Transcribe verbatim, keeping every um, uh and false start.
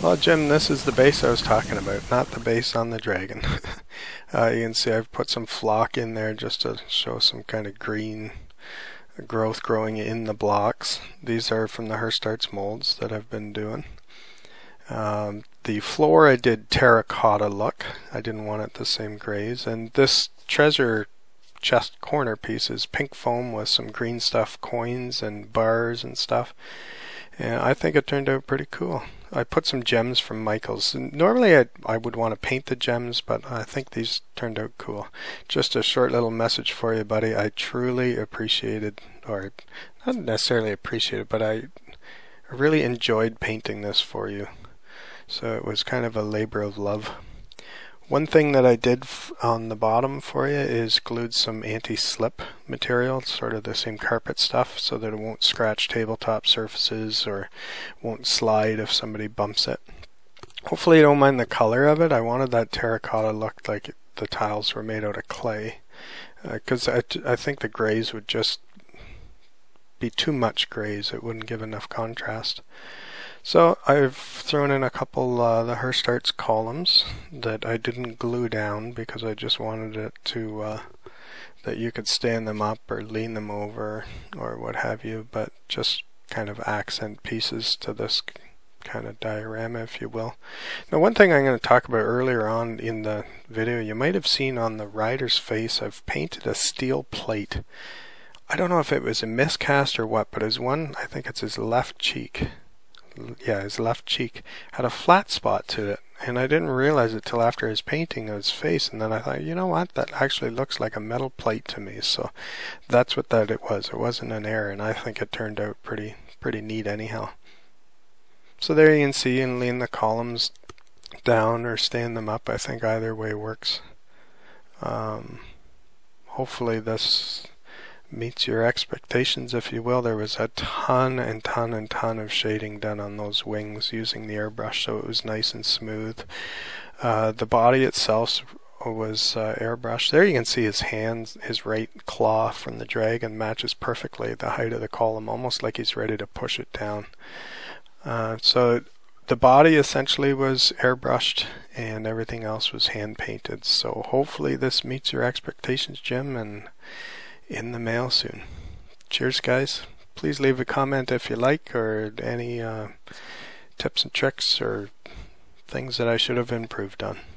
Well, Jim, this is the base I was talking about, not the base on the dragon. uh, you can see I've put some flock in there just to show some kind of green growth growing in the blocks. These are from the Hearst Arts molds that I've been doing. Um, the floor I did terracotta look. I didn't want it the same grays. And this treasure chest corner piece is pink foam with some green stuff, coins and bars and stuff. And I think it turned out pretty cool. I put some gems from Michael's. Normally I, I would want to paint the gems, but I think these turned out cool. Just a short little message for you, buddy. I truly appreciated, or not necessarily appreciated, but I really enjoyed painting this for you. So it was kind of a labor of love. One thing that I did f on the bottom for you is glued some anti-slip material, sort of the same carpet stuff, so that it won't scratch tabletop surfaces or won't slide if somebody bumps it. Hopefully you don't mind the color of it. I wanted that terracotta look like it, the tiles were made out of clay, because uh, I, I think the grays would just be too much grays. It wouldn't give enough contrast. So I've thrown in a couple uh, the Hearst Arts columns that I didn't glue down because I just wanted it to uh, that you could stand them up or lean them over or what have you, but just kind of accent pieces to this kind of diorama, if you will. Now, one thing I'm going to talk about earlier on in the video, you might have seen on the rider's face I've painted a steel plate. I don't know if it was a miscast or what, but it's one, I think it's his left cheek. Yeah, his left cheek had a flat spot to it, and I didn't realize it till after his painting of his face, and then I thought, you know what, that actually looks like a metal plate to me. So that's what that it was. It wasn't an error, and I think it turned out pretty pretty neat anyhow. So there you can see, and lean the columns down or stand them up. I think either way works. Um, hopefully this meets your expectations, if you will. There was a ton and ton and ton of shading done on those wings using the airbrush, so it was nice and smooth. Uh, the body itself was uh, airbrushed. There you can see his hands, his right claw from the dragon matches perfectly the height of the column, almost like he's ready to push it down. Uh, so the body essentially was airbrushed and everything else was hand painted. So hopefully this meets your expectations, Jim, and in the mail soon. Cheers, guys. Please leave a comment if you like, or any uh, tips and tricks or things that I should have improved on.